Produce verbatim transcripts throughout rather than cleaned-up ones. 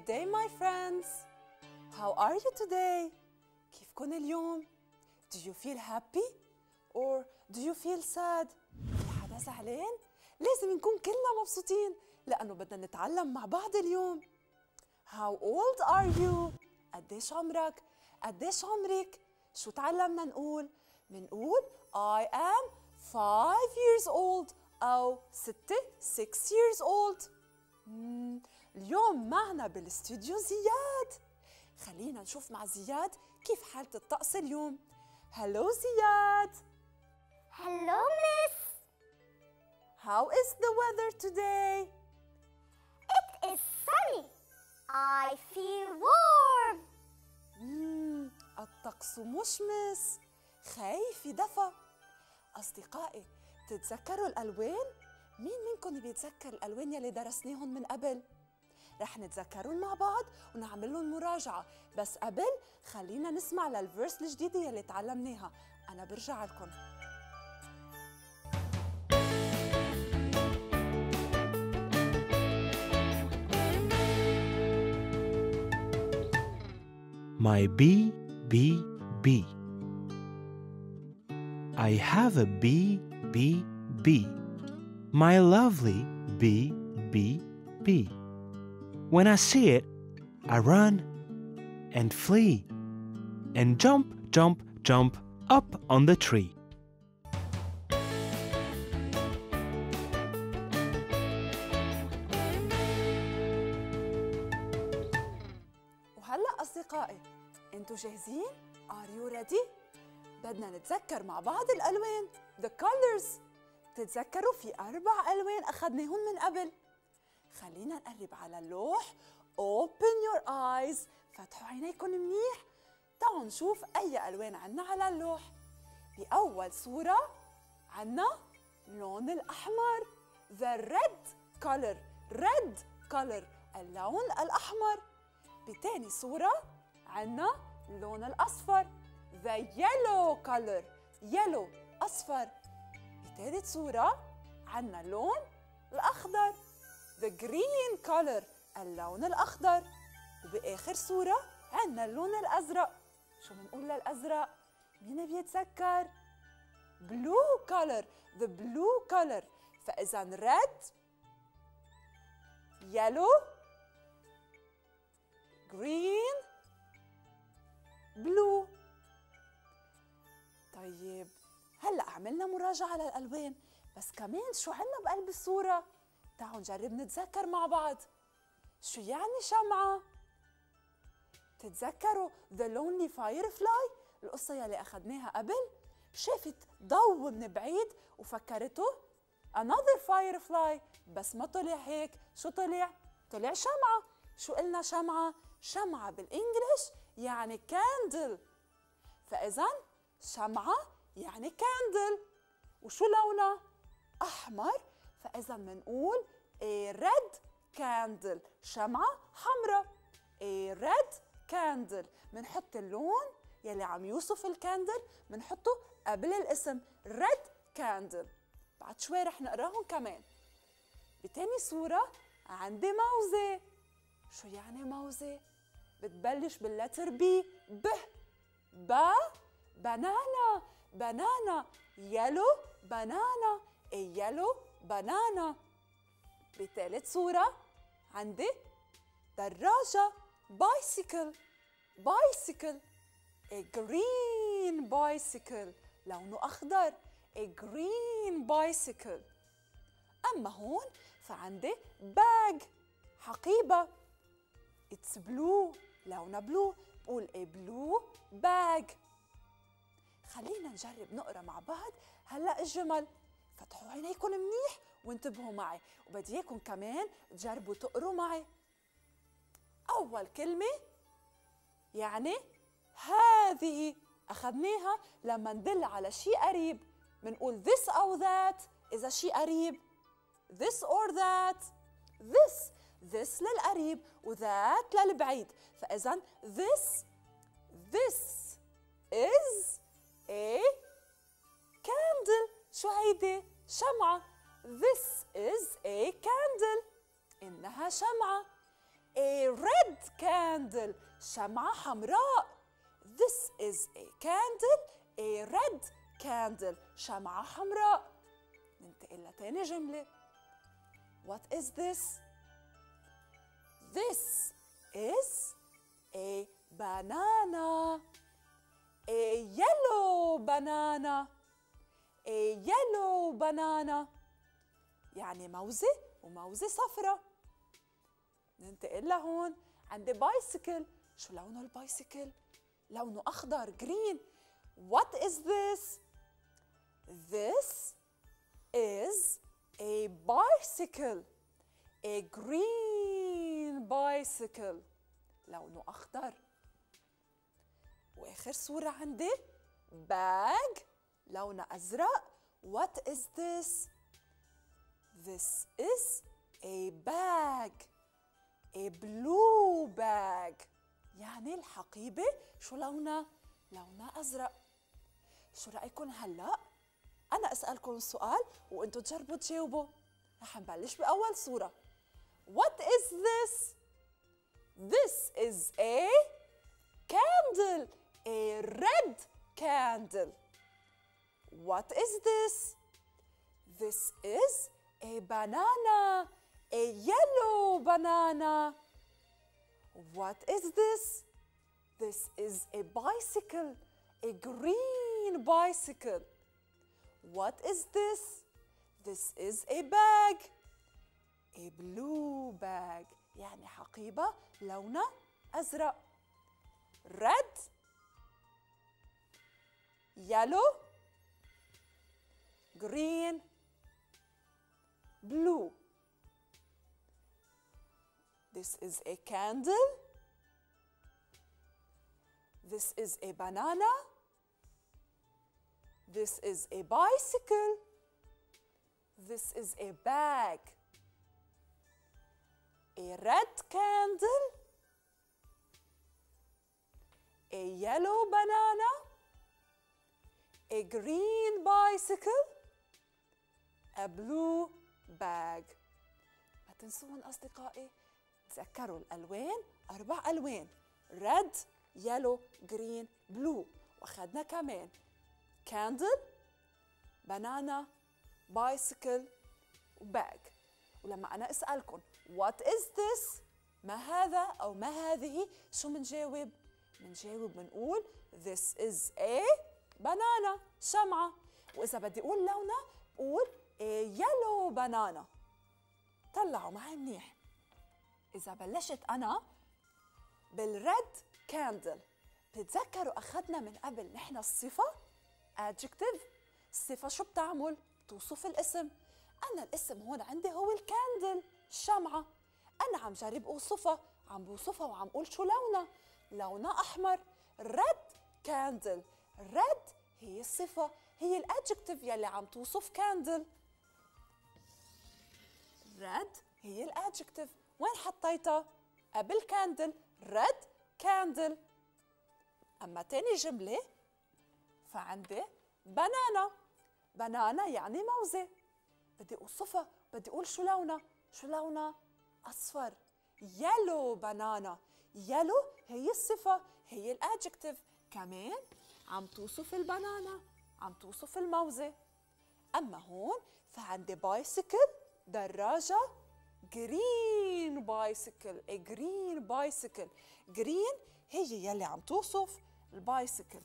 Good day my friends. How are you today? كيفكن اليوم؟ Do you feel happy or do you feel sad؟ في حدا زعلان؟ لازم نكون كلنا مبسوطين لأنه بدنا نتعلم مع بعض اليوم. How old are you؟ قديش عمرك؟ قديش عمرك؟ شو تعلمنا نقول؟ منقول I am five years old أو ستة six years old. مم. اليوم معنا بالاستوديو زياد. خلينا نشوف مع زياد كيف حالة الطقس اليوم. هلو زياد. Hello, Miss. How is the weather today? It is sunny. I feel warm. مم. الطقس مشمس خايف يدفى. أصدقائي تتذكروا الألوان؟ مين منكم بيتذكر الألوان يلي درسناهم من قبل؟ رح نتذكرون مع بعض ونعمل لهم مراجعة، بس قبل خلينا نسمع للفيرس الجديدة يلي تعلمناها. أنا برجع لكم. My bee, bee, bee. I have a bee, bee, bee. My lovely bee, bee, bee. When I see it, I run and flee and jump, jump, jump up on the tree. وهلأ أصدقائي أنتوا جاهزين؟ Are you ready؟ بدنا نتذكر مع بعض الألوان The colors. تتذكروا في أربع ألوان أخذناهم من قبل. خلينا نقرب على اللوح. Open your eyes. فتحوا عينيكم منيح. تعالوا نشوف أي ألوان عنا على اللوح. بأول صورة عنا اللون الأحمر The red color. Red color. اللون الأحمر. بتاني صورة عنا اللون الأصفر The yellow color. Yellow. أصفر. بثالث صورة عنا اللون الأخضر The green color. اللون الأخضر. وبآخر صورة عنا اللون الأزرق. شو بنقول للأزرق؟ مين بيتذكر؟ blue color. The blue color. فإذا red, yellow, green, blue. طيب هلأ عملنا مراجعة للألوان، بس كمان شو عنا بقلب الصورة؟ تعالوا نجرب نتذكر مع بعض. شو يعني شمعة؟ تتذكروا The Lonely Firefly؟ القصة يلي أخذناها قبل؟ شافت ضوء من بعيد وفكرته Another Firefly، بس ما طلع هيك. شو طلع؟ طلع شمعة. شو قلنا شمعة؟ شمعة بالإنجليش يعني candle. فإذا شمعة يعني candle. وشو لونها؟ أحمر. فإذا منقول a red candle. شمعة حمراء. a red candle. منحط اللون يلي عم يوصف الكاندل منحطه قبل الاسم red candle. بعد شوي رح نقراهم كمان. بتاني صورة عندي موزة. شو يعني موزة؟ بتبلش باللتر بي. ب ب بنانا. بنانا. يلو بنانا. a yellow banana. بثالث صورة عندي دراجة. bicycle. bicycle. a green bicycle. لونه أخضر. a green bicycle. أما هون فعندي bag. حقيبة. it's blue. لونها blue. بقول a blue bag. خلينا نجرب نقرأ مع بعض هلأ الجمل. فتحوا عينيكم منيح وانتبهوا معي، وبدي اياكم كمان تجربوا تقروا معي. أول كلمة يعني هذه، أخذناها لما ندل على شيء قريب بنقول this أو that إذا شيء قريب. this or that. this this للقريب و that للبعيد. فإذا this this is a candle. شو هيدي؟ شمعة. This is a candle. إنها شمعة. a red candle شمعة حمراء. This is a candle a red candle شمعة حمراء. ننتقل لتاني جملة. What is this? This is a banana. A yellow banana. A yellow banana يعني موزة وموزة صفرة. ننتقل لهون عندي بايسكل. شو لونه البايسكل؟ لونه أخضر green. What is this? This is a bicycle. A green bicycle لونه أخضر. وآخر صورة عندي bag لونه أزرق. What is this? This is a bag. A blue bag يعني الحقيبة شو لونها؟ لونها أزرق. شو رأيكم هلأ؟ أنا أسألكم سؤال وأنتوا تجربوا تجاوبوا. رح نبلش بأول صورة. What is this? This is a candle. A red candle. What is this? This is a banana. A yellow banana. What is this? This is a bicycle. A green bicycle. What is this? This is a bag. A blue bag يعني حقيبة لونها أزرق. Red, yellow, green, blue. This is a candle. This is a banana. This is a bicycle. This is a bag. A red candle. A yellow banana. A green bicycle. A blue bag. ما تنسون أصدقائي تذكروا الألوان أربع ألوان red, yellow, green, blue. وأخذنا كمان candle, banana, bicycle وباج. ولما أنا أسألكم what is this؟ ما هذا أو ما هذه؟ شو منجاوب؟ منجاوب منقول this is a banana شمعة. وإذا بدي أقول لونها بقول a yellow banana. طلعوا معي منيح. إذا بلشت أنا بالريد كاندل بتتذكروا أخذنا من قبل نحن الصفة adjective. الصفة شو بتعمل؟ بتوصف الاسم. أنا الاسم هون عندي هو الكاندل الشمعة. أنا عم جرب أوصفها، عم بوصفها وعم أقول شو لونها. لونها أحمر. ريد كاندل. ريد هي الصفة، هي الادجكتيف يلي عم توصف كاندل. ريد هي الادجكتيف. وين حطيتها؟ قبل كاندل. ريد كاندل. أما تاني جملة فعندي بنانا. بنانا يعني موزة. بدي أوصفها، بدي أقول شو لونها. شو لونها؟ أصفر. يلو بنانا. يلو هي الصفة، هي الادجكتيف. كمان عم توصف البنانا، عم توصف الموزة. أما هون فعندي بايسكل دراجة. جرين بايسكل. a green bicycle. جرين هي يلي عم توصف البايسكل.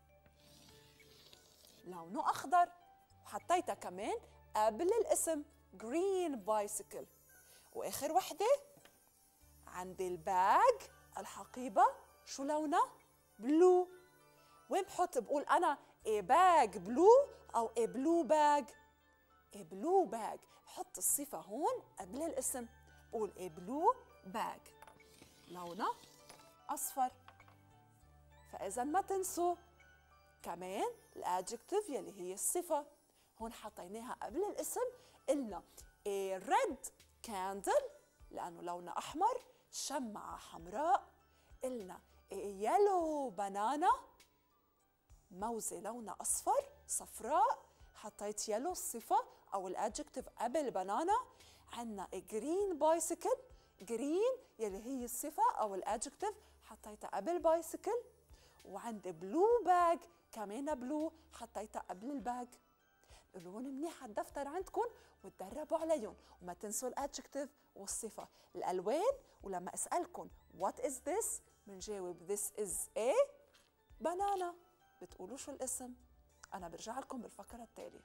لونه أخضر وحطيتها كمان قبل الاسم green bicycle. وآخر وحدة عندي الباج الحقيبة. شو لونها؟ بلو. وين بحط؟ بقول أنا a bag blue أو a blue bag. a blue bag بحط الصفة هون قبل الاسم. بقول a blue bag لونها أصفر. فإذا ما تنسوا كمان الادجكتيف يلي هي الصفة هون حطيناها قبل الاسم. قلنا a red candle لأنه لونها أحمر. شمعة حمراء. قلنا a yellow banana موزة لونها أصفر صفراء. حطيت يلو الصفة أو الادجكتيف قبل بنانا. عنا a green bicycle green يلي هي الصفة أو الادجكتيف حطيتها قبل بايسكل، وعندي blue bag كمان blue حطيتها قبل الباج. قولون منيح على الدفتر عندكم وتدربوا عليهم، وما تنسوا الادجكتيف والصفة الألوان. ولما أسألكم what is this منجاوب this is a banana، بتقولوا شو الاسم. أنا برجع لكم بالفقرة التالية.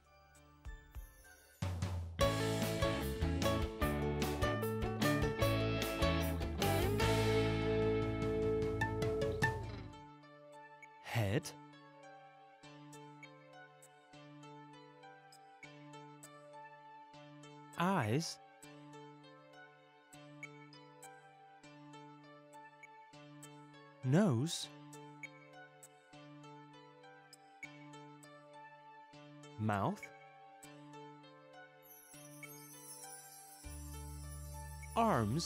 Head, eyes, nose, mouth, arms,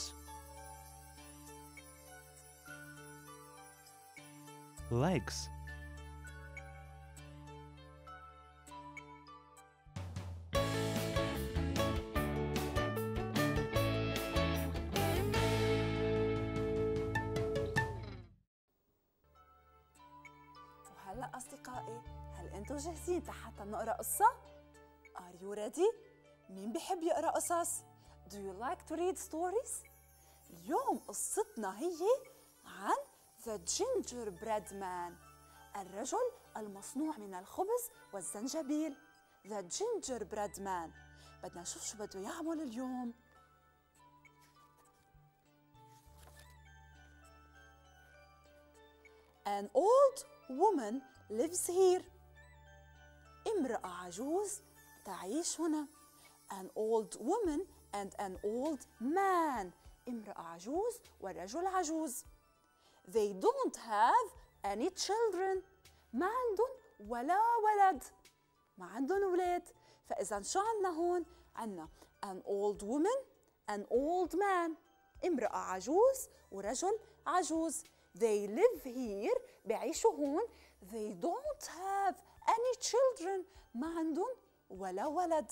legs. وهلا أصدقائي، هل أنتم جاهزين حتى نقرأ قصة؟ Are you ready؟ مين بيحب يقرأ قصص؟ Do you like to read stories؟ اليوم قصتنا هي عن The Gingerbread Man، الرجل المصنوع من الخبز والزنجبيل. The Gingerbread Man. بدنا نشوف شو بده يعمل اليوم. An old woman lives here. امرأة عجوز تعيش هنا. An old woman and an old man. امرأة عجوز ورجل عجوز. They don't have any children. ما عندهم ولا ولد. ما عندهم أولاد. فإذا شو عنا هون؟ عنا an old woman, an old man. امرأة عجوز ورجل عجوز. They live here. بيعيشوا هون. They don't have any children. ما عندهم ولا ولد.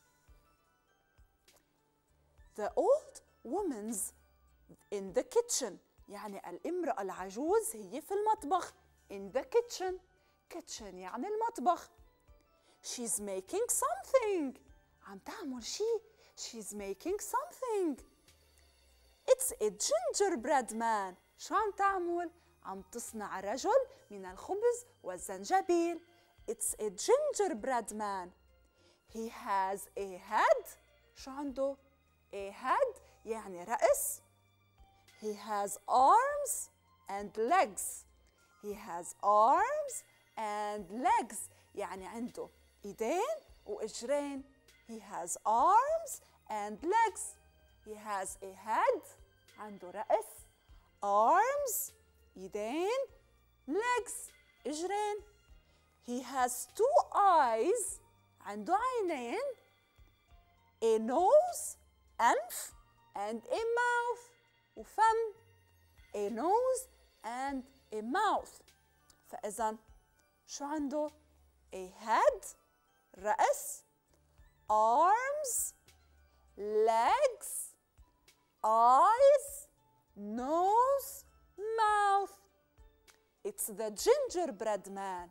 The old woman's in the kitchen. يعني الامرأة العجوز هي في المطبخ. In the kitchen. kitchen يعني المطبخ. She's making something. عم تعمل شيء. She's making something. It's a gingerbread man. شو عم تعمل؟ عم تصنع رجل من الخبز والزنجبيل. It's a gingerbread man. He has a head. شو عنده؟ A head يعني رأس. He has arms and legs. He has arms and legs يعني عنده إيدين وإجرين. He has arms and legs. He has a head. عنده رأس. Arms إيدين. Legs إجرين. He has two eyes. عنده عينين. A nose أنف and a mouth وفم. A nose and a mouth. فإذا شو عنده؟ A head رأس. Arms legs eyes nose mouth. It's the gingerbread man.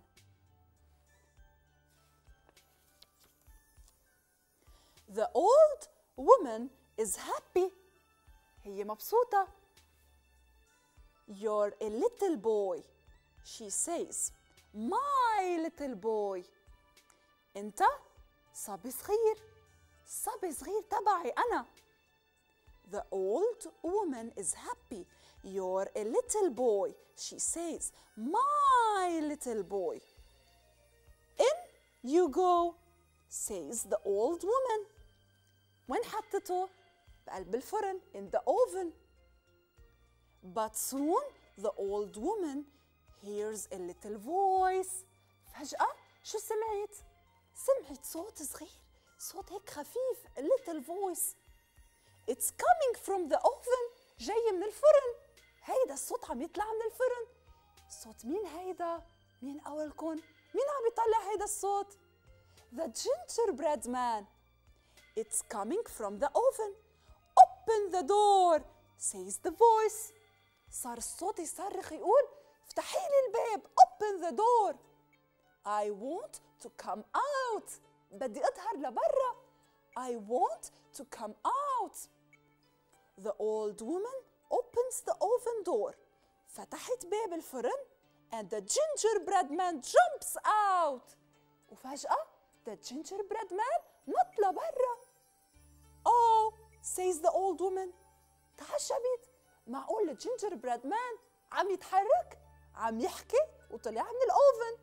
The old woman is happy. هي مبسوطة. You're a little boy. She says, my little boy. أنت صبي صغير. صبي صغير تبعي أنا. The old woman is happy. You're a little boy. She says, my little boy. In you go, says the old woman. وين حطته؟ بقلب الفرن. In the oven. But soon the old woman hears a little voice. فجأة شو سمعت؟ سمعت صوت صغير. صوت هيك خفيف. A little voice. It's coming from the oven. جاي من الفرن. هيدا الصوت عم يطلع من الفرن. صوت مين هيدا؟ مين قولكن؟ مين عم يطلع هيدا الصوت؟ The gingerbread man. It's coming from the oven. Open the door. says the voice. صار الصوت يصرخ يقول افتحي لي الباب. Open the door. I want to come out. بدي أظهر لبرا. I want to come out. The old woman opens the oven door. فتحت باب الفرن and the gingerbread man jumps out. وفجأة the gingerbread man نط لبرا. Oh, says the old woman. تعجبت. معقول الجينجربريد مان عم يتحرك؟ عم يحكي وطلع من الأوفن.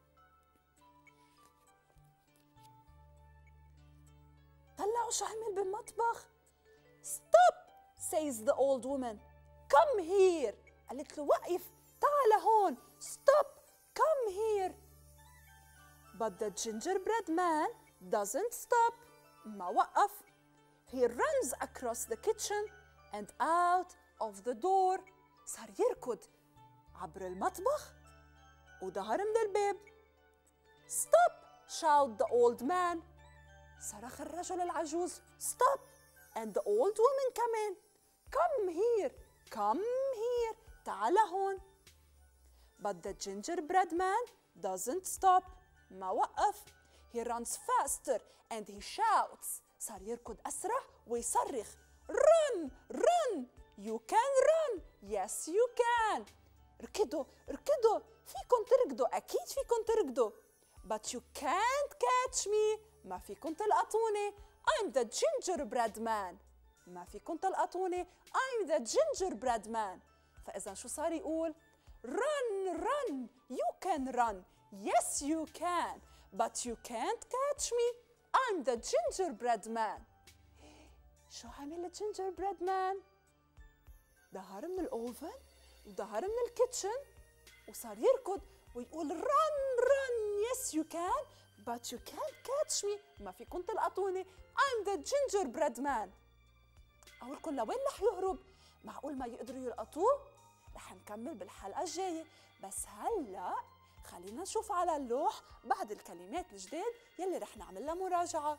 طلعوا شو عمل بالمطبخ. Stop, says the old woman. Come here. قالت له وقف، تعال هون. Stop, come here. But the gingerbread man doesn't stop. ما وقف. He runs across the kitchen and out of the door. صار يركض عبر المطبخ وظهر من الباب. Stop, shout the old man. صرخ الرجل العجوز. Stop, and the old woman كمان. Come here, come here. تعال هون. But the gingerbread man doesn't stop. ما وقف. He runs faster and he shouts. صار يركض أسرع ويصرخ. Run, run. You can run. Yes, you can. ركضوا ركضوا. فيكن تركضوا. أكيد فيكن تركضوا. But you can't catch me. ما فيكن تلقطوني. I'm the gingerbread man. ما فيكن تلقطوني. I'm the gingerbread man. فإذا شو صار يقول؟ Run, run. You can run. Yes, you can. But you can't catch me. I'm the gingerbread man. شو عمل الجينجربريد مان؟ ظهر من الأوفن وظهر من الكيتشن وصار يركض ويقول run run yes you can but you can't catch me. ما فيكن تلقطوني. I'm the gingerbread man. أقولكم لوين رح يهرب؟ معقول ما يقدروا يلقطوه؟ رح نكمل بالحلقة الجاية، بس هلأ خلينا نشوف على اللوح بعض الكلمات الجداد يلي رح نعمل لها مراجعة.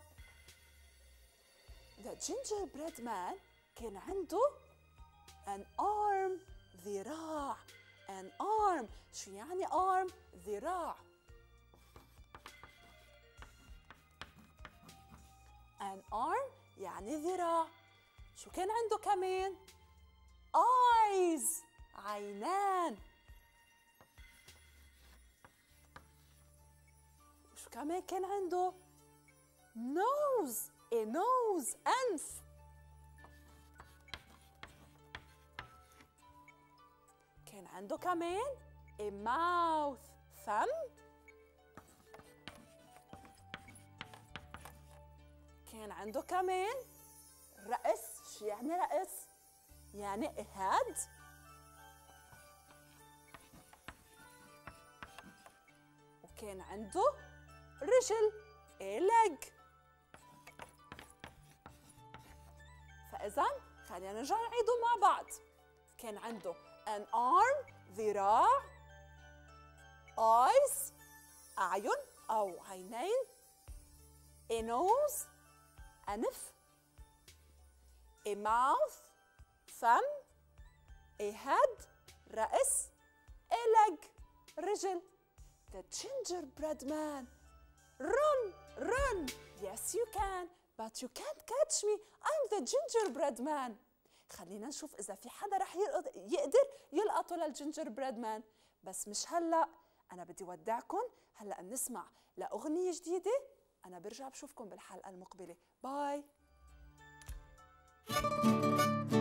The gingerbread man كان عنده an arm ذراع. an arm شو يعني arm؟ ذراع. an arm يعني ذراع. شو كان عنده كمان؟ eyes عينان. وشو كمان كان عنده؟ nose a nose أنف. كان عنده كمان a mouth فم. كان عنده كمان رأس. شو يعني رأس؟ يعني a head. وكان عنده رجل a leg. فإذا خلينا نرجع نعيده مع بعض. كان عنده an arm ذراع. eyes أعين أو عينين. a nose أنف. a mouth فم. a head رأس. a leg رجل. The gingerbread man. Run, run. Yes, you can, but you can't catch me. I'm the gingerbread man. خلينا نشوف إذا في حدا رح يقدر يلقطه للجينجربريد مان، بس مش هلأ. أنا بدي ودعكم هلأ بنسمع لأغنية جديدة. أنا برجع بشوفكم بالحلقة المقبلة. باي.